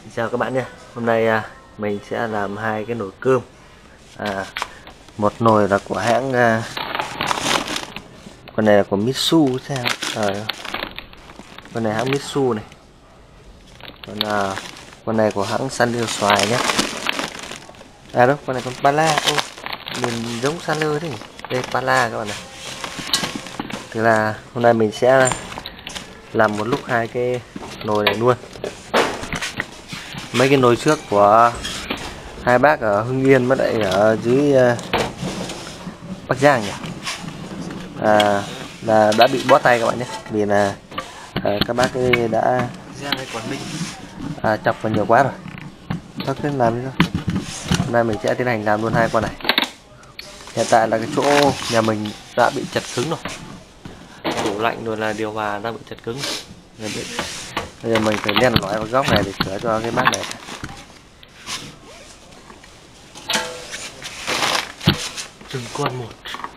Xin chào các bạn nhé. Hôm nay mình sẽ làm hai cái nồi cơm. Một nồi là của hãng con này là của Mitsu xem. Con này hãng Mitsu này. Còn con này của hãng Sanrio xoài nhé. Đâu, con này con Pala. Nhìn giống Sanrio thế. Đây Pala các bạn này. Thì là hôm nay mình sẽ làm một lúc hai cái nồi này luôn. Mấy cái nồi trước của hai bác ở Hưng Yên mới lại ở dưới Bắc Giang nhỉ, là đã bị bó tay các bạn nhé, vì là các bác ấy đã chọc vào nhiều quá rồi. Thôi cứ làm đi thôi. Hôm nay mình sẽ tiến hành làm luôn hai con này. Hiện tại là cái chỗ nhà mình đã bị chật cứng rồi, tủ lạnh rồi là điều hòa đã bị chật cứng rồi. Bây giờ mình phải len lỏi vào góc này để sửa cho cái bát này. Từng con một.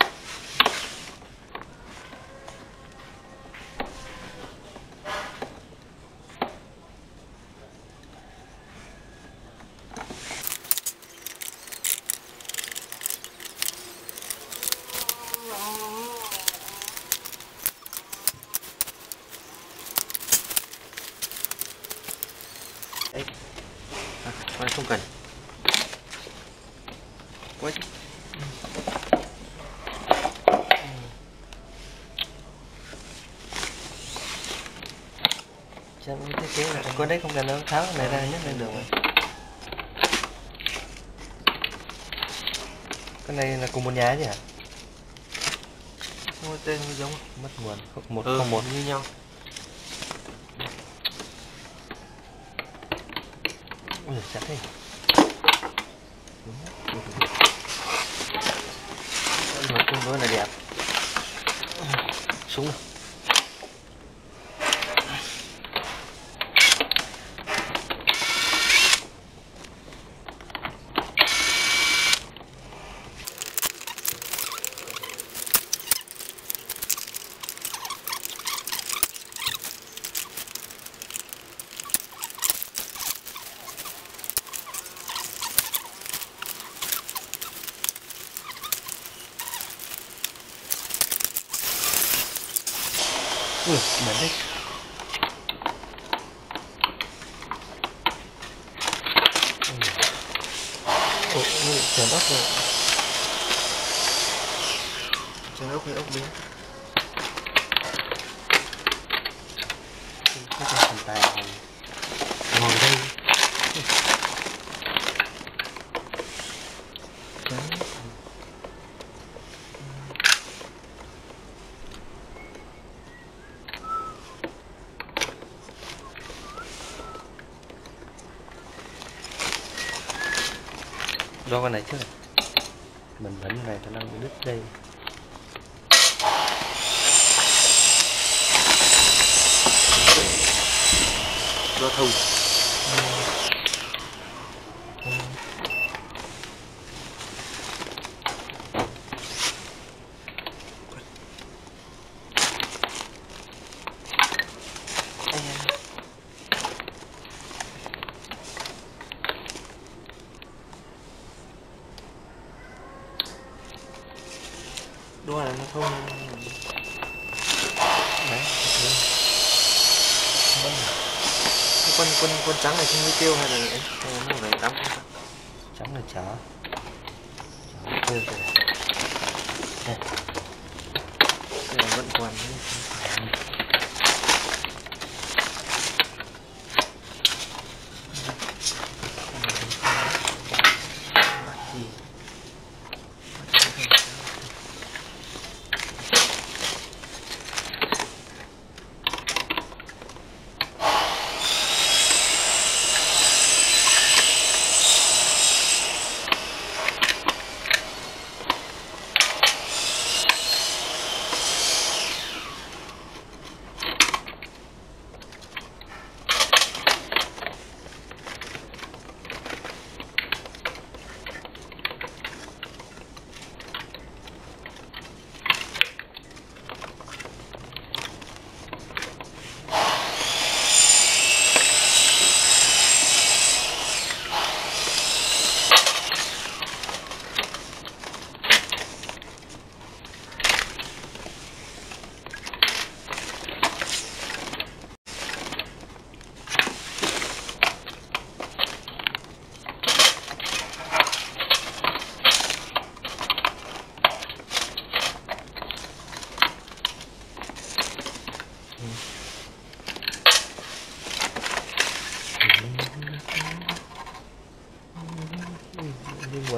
Đấy. Con không cần. Quay. Chẳng thiết kế là con đấy không cần nó tháo cái này ra nhấc lên được rồi. Cái này là cùng một nhà chứ hả? Không có tên giống mất nguồn. 101 như nhau. Ui giời, chắc thế. Rồi tương đối là đẹp. Súng. Ui, bẩn đấy. Trần ốc rồi. Trần ốc hay ốc biến. Có cái phần tài ngồi đây. Do con này chứ mình vẫn này khả năng bị đứt đây. Do thùng. Đua là nó không đấy. Con trắng này không như tiêu hay là ấy, hay là nó phải đóng trắng là chả tiêu rồi. Đây là vẫn còn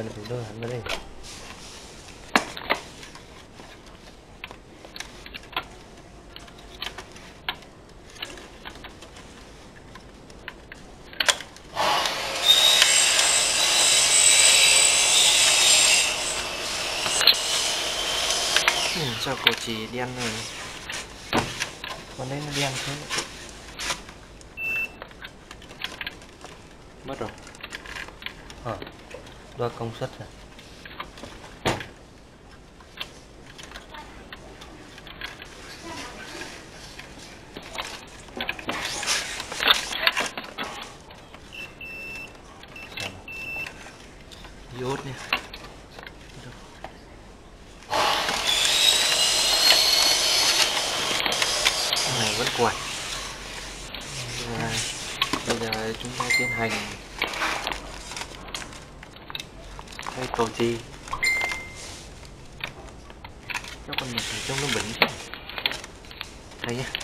nồi này, nồi hẳn vào đây. Sao cô chỉ đen này, Còn đây nó đen thế. mất rồi. Đo công suất rồi. Iốt nha. Này vẫn quạt. Bây giờ chúng ta tiến hành thay cầu chi cho con mình trông nó bẩn thế. Thay nhá.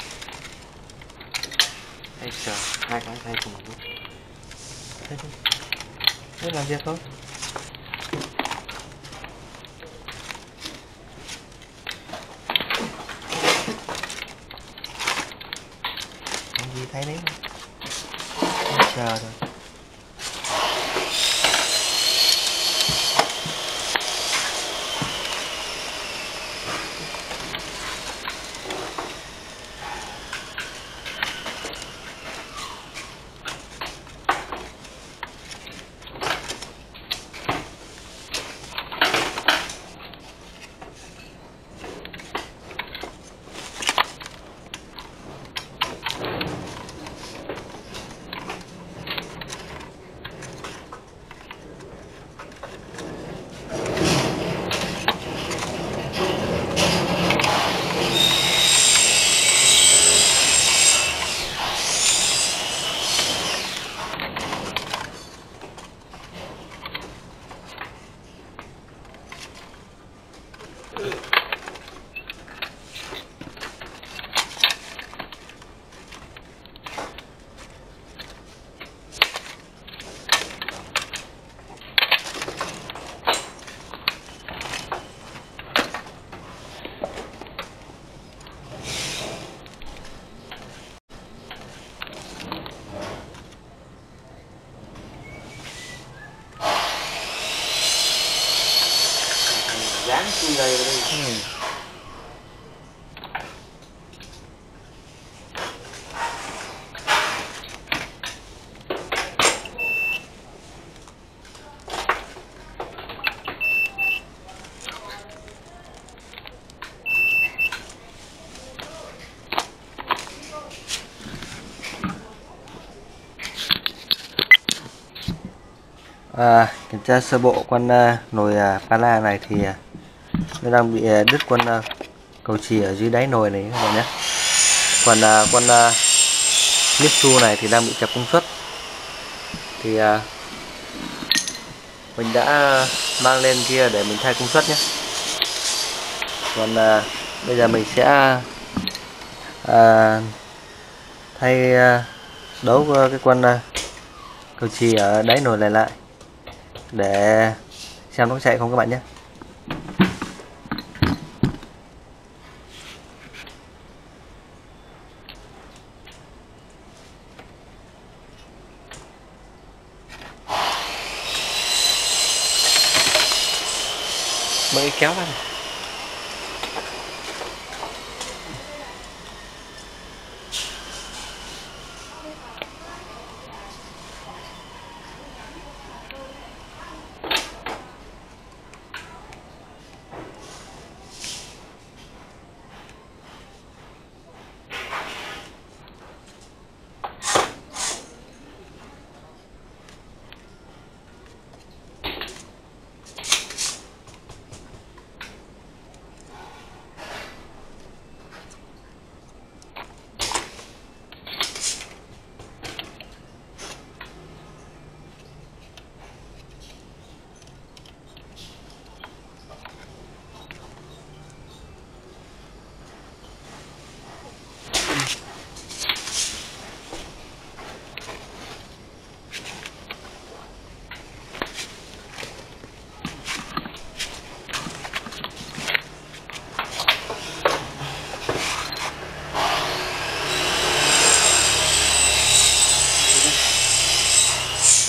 Thay chờ hai cái thay cùng một lúc. Thế làm việc thôi. Làm gì thay đấy. Chờ thôi. Dán chui đây vào đây. Kiểm tra sơ bộ con nồi Pala này thì nó đang bị đứt con cầu chì ở dưới đáy nồi này các bạn nhé. Còn con Mitsu này thì đang bị chập công suất. Thì mình đã mang lên kia để mình thay công suất nhé. Còn bây giờ mình sẽ thay đấu cái con cầu chì ở đáy nồi này lại để xem nó chạy không các bạn nhé. Mấy cái kéo vào này.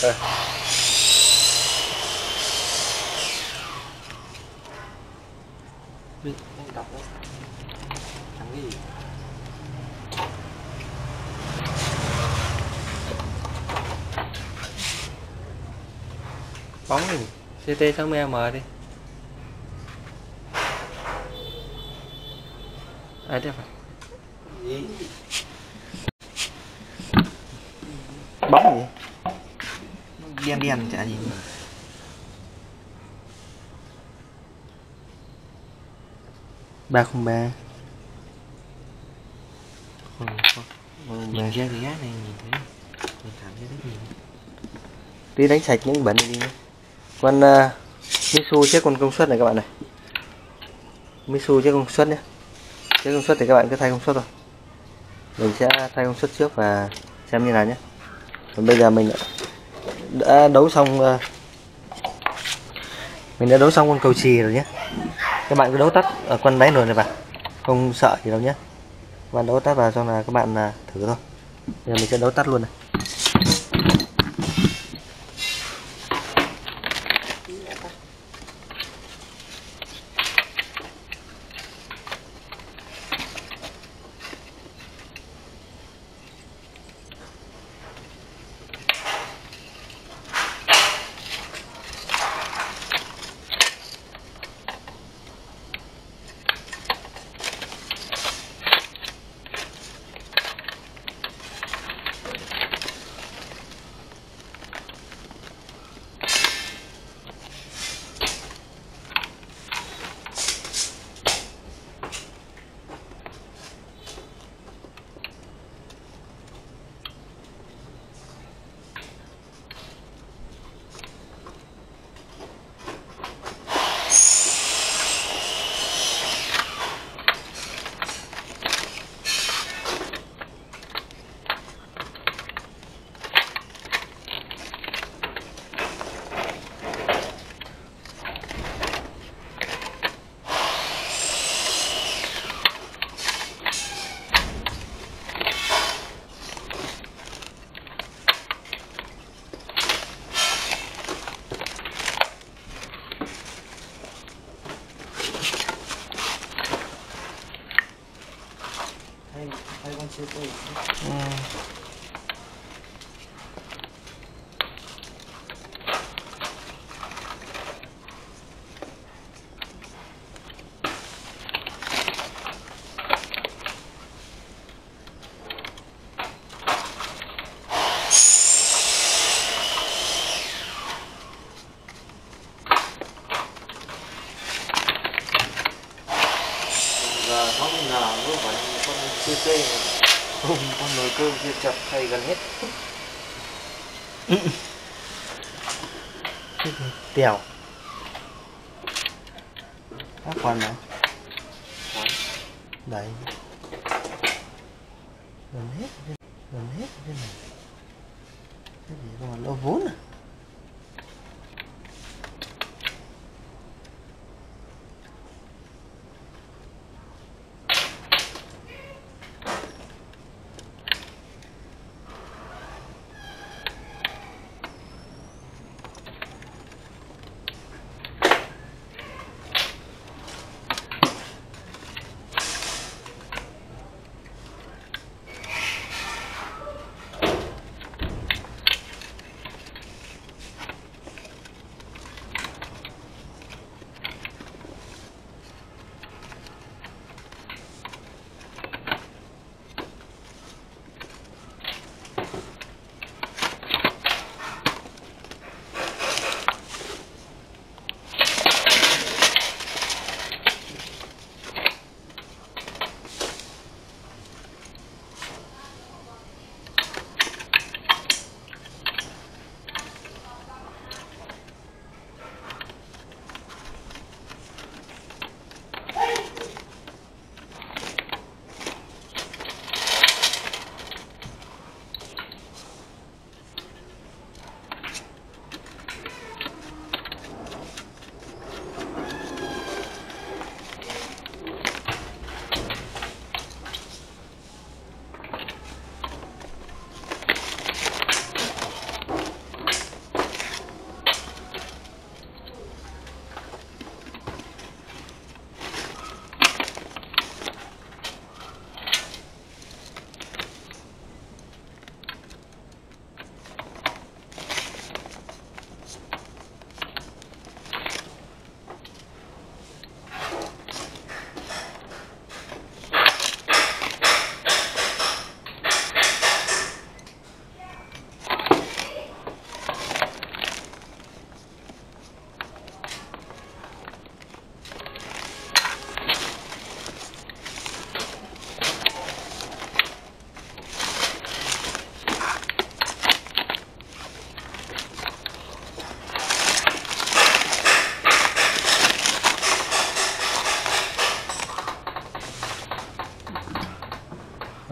Anh đọc đấy. Thằng gì? Bóng gì? CT60M đi. Ai thế phải? Gì? Bóng gì? Đen đen chả gì. Ba không ba. Nhìn ra cái gác này nhìn thấy mình cảm thấy rất nhiều. Đi đánh sạch những bẩn này đi nhé. Con Mitsu check con công suất này các bạn này. Mitsu check công suất nhé. Check công suất thì các bạn cứ thay công suất thôi. Mình sẽ thay công suất trước và xem như nào nhé. Còn bây giờ mình đã đấu xong con cầu chì rồi nhé. Các bạn cứ đấu tắt ở con đáy nồi này vào, không sợ gì đâu nhé. Các bạn đấu tắt vào xong là các bạn thử thôi. Giờ mình sẽ đấu tắt luôn này. Thay con chưa tôi. Giờ nó cũng ngờ nó phải con CT cùng con nồi cơm kia chập thay gần hết. Tèo các quan này đấy gần hết thế này cái gì mà lỗ vốn à.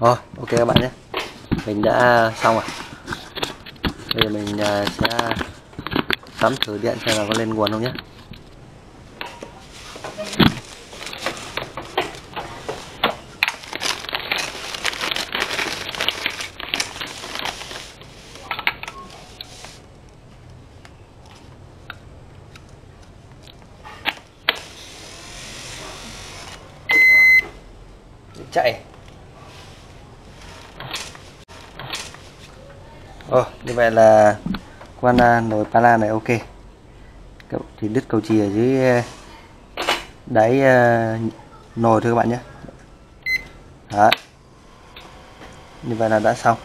Rồi, ok các bạn nhé. Mình đã xong rồi. Bây giờ mình sẽ cắm thử điện xem là có lên nguồn không nhé. Chạy. Như vậy là con nồi pala này ok. Thì đứt cầu chì ở dưới đáy nồi thôi các bạn nhé. Đó. Như vậy là đã xong.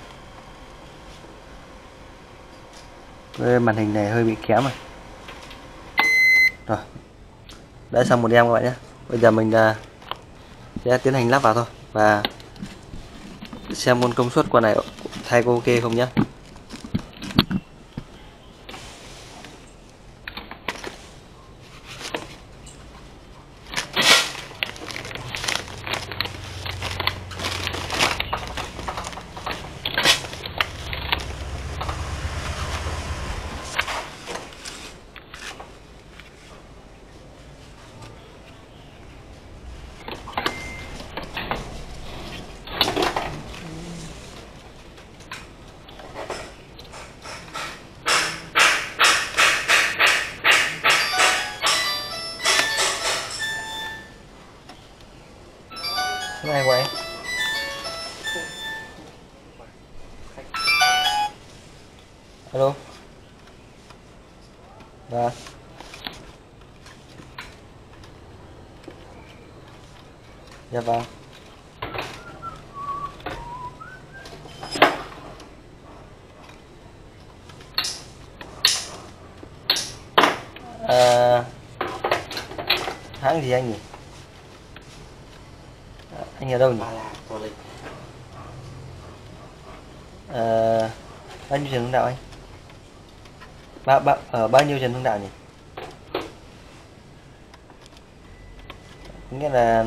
Cái màn hình này hơi bị kém rồi. Rồi. Đã xong một em các bạn nhé. Bây giờ mình sẽ tiến hành lắp vào thôi và xem con công suất con này thay có ok không nhé. Cái này của em. Alo. Dạ. Dạ vâng. Hãng gì anh nhỉ? Anh ở đâu nhỉ? Bao nhiêu Trần Hưng Đạo anh? Ở bao nhiêu Trần Hưng Đạo nhỉ? Nghĩa là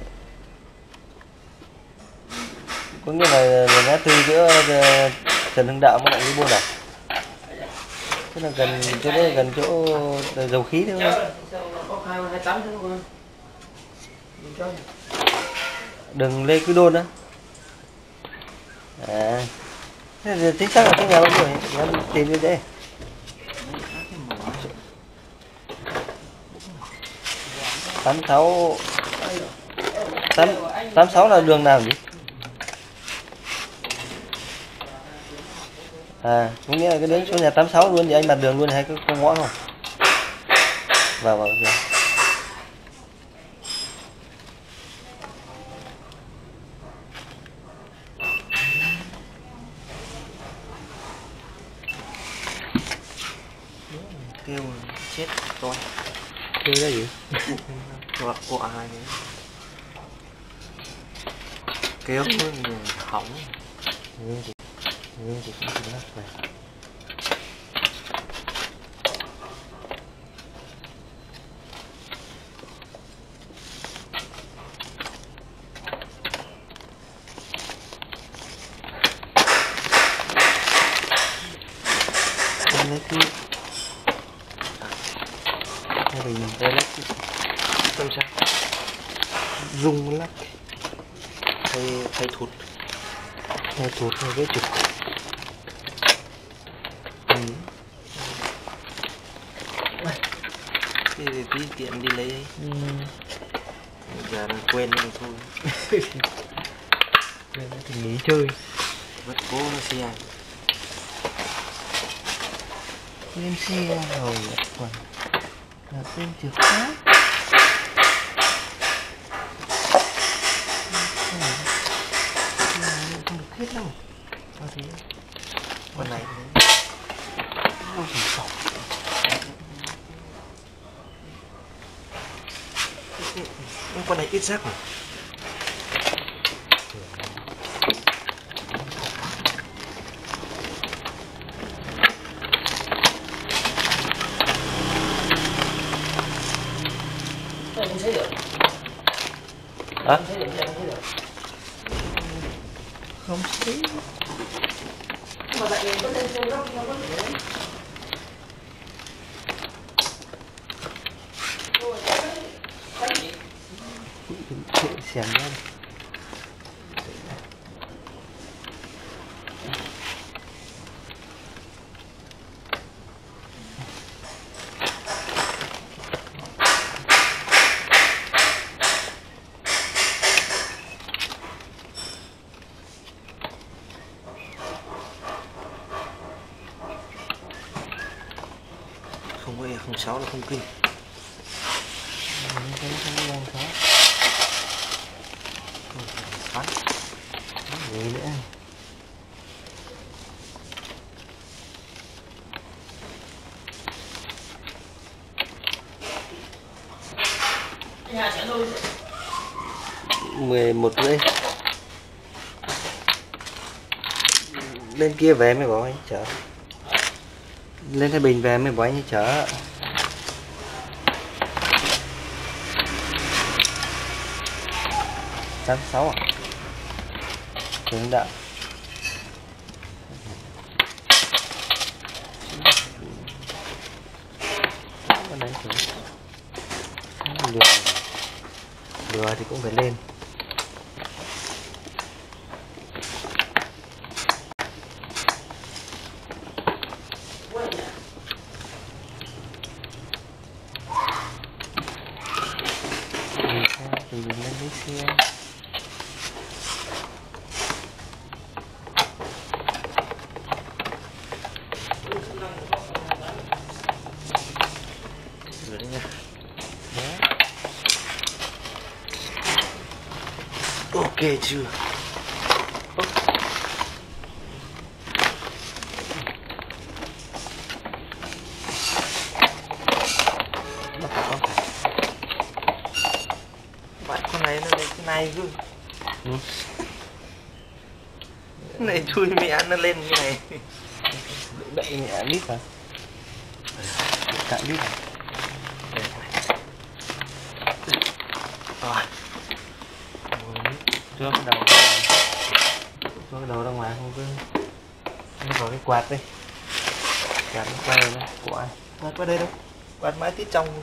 có nghĩa là ngã tư giữa Trần Hưng Đạo với lại Lý Bôn à? Tức là gần chỗ đấy, gần chỗ dầu khí thôi. Đường Lê Quý Đôn á. À, thế thì chính xác là cái nhà bao nhiêu nhỉ? Em tìm như thế. 86 86 là đường nào nhỉ? À, có nghĩa là cái đến số nhà 86 luôn thì anh đặt đường luôn hay có ngõ không? Vào rồi. Kêu chết rồi. Kêu đó gì? Của ai nữa? Kêu người hỏng. Nguyên thì cũng không lắp này. Lấy cái mình đây lắc Làm sao? rung lắc Thay thụt. hay thụt hay cái trục. Thì tí tiệm đi lấy. Giờ quên rồi thôi. Nên thì nghỉ chơi. Vất cố nó xe. Lên xe rồi còn là tên chìa khóa. Không được hết đâu. Sao thế? Con này Ôi trời sọc. con này ít rác rồi. Không thấy được. Hả? Không thấy được. Không xí. Mà tại vì có lên trên góc nó có thể đấy. Xem ra Không có E06 là không kinh. Phát gì nữa. Nhà sẽ đôi 11:30. Lên kia về mới bảo anh chở. Lên Thái Bình về mới bảo anh chở. Tháng 6 à? Hướng đạo. Con đánh xuống. Lừa thì cũng phải lên. Thì mình lên lấy xe. rồi đấy nha. Ok chưa? Bạn con này nó lên cái này cơ. Ừ. Cái này chui mẹ nó lên như này. Đậy nhẹ lít hả? Cạn lít hả? Rồi. Cho cái đầu cho cái đầu ra ngoài không cứ nó có cái quạt đây, quạt nó quay nó của ai Quạt qua đây đâu? Quạt mái tít trong.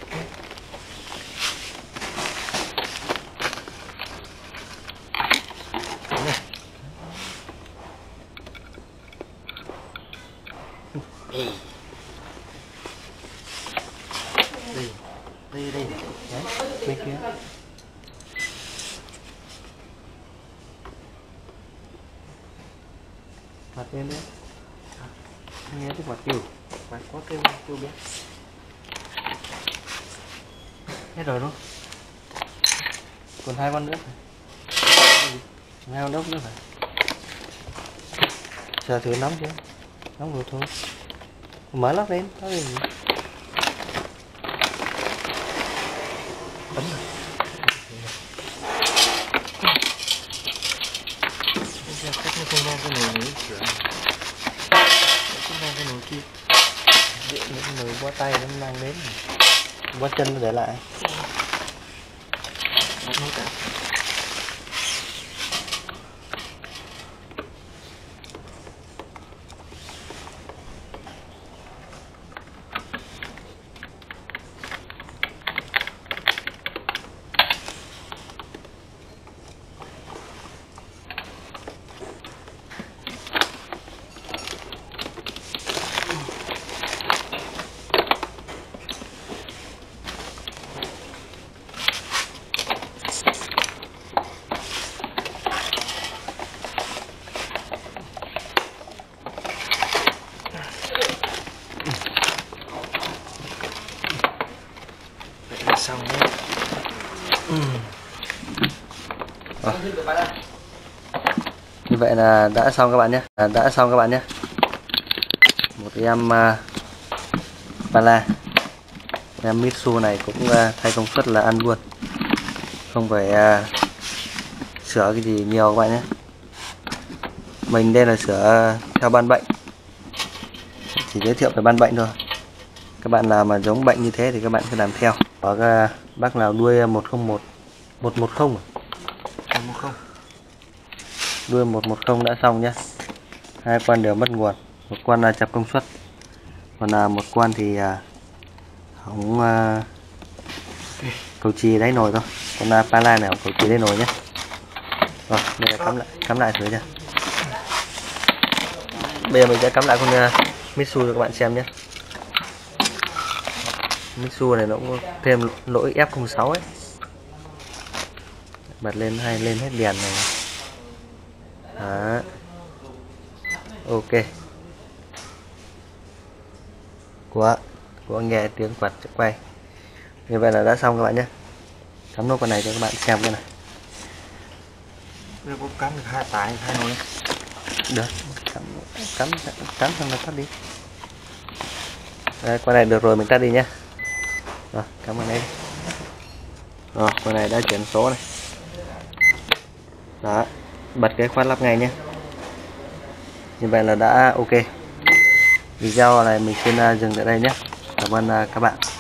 Đây. Đây. Đây. đấy bên kia quạt bên đấy nghe cái quạt kêu quạt có kêu biết hết rồi đúng không? Còn 2 con nữa phải. 2 con đốc nữa phải. Chờ thử nóng chưa? Nóng rồi thôi. Mở lắp lên, có gì. Ấn rồi. Cách nó không ra cái nồi nữa sửa. Không ra cái nồi kia. Điện những người qua tay nó mang đến qua chân nó để lại. Nồi cả. Xong đấy. Như vậy là đã xong các bạn nhé. Đã xong các bạn nhé. Một em Pala, em Mitsu này cũng thay công suất là ăn luôn, không phải sửa cái gì nhiều các bạn nhé. Mình đây là sửa theo ban bệnh, chỉ giới thiệu về ban bệnh thôi. Các bạn nào mà giống bệnh như thế thì các bạn cứ làm theo. Có bác nào đuôi 101 110 110. đuôi 110 đã xong nhá. Hai quan đều mất nguồn, một quan là chập công suất, còn là một quan thì hỏng cầu chì đáy nồi thôi, còn là pala này hỏng cầu chì đáy nồi nhé. Rồi bây giờ cắm lại thử nha. Bây giờ mình sẽ cắm lại con Mitsu cho các bạn xem nhé. Mitsu này nó cũng có thêm lỗi F06 ấy. Bật lên hay lên hết đèn này. Đó. Ok. Của nghe tiếng quạt quay. Như vậy là đã xong các bạn nhé. Cắm nốt con này cho các bạn xem cái này. Đây có cắm được 2 tải 2 nồi. Được. Cắm xong là tắt đi. Đây, con này được rồi mình tắt đi nhé. Rồi, cắm vào đây. Rồi, con này đã chuyển số này. Đó, bật cái khoát lắp ngay nhé. Như vậy là đã ok. Video này mình xin dừng tại đây nhé. Cảm ơn các bạn.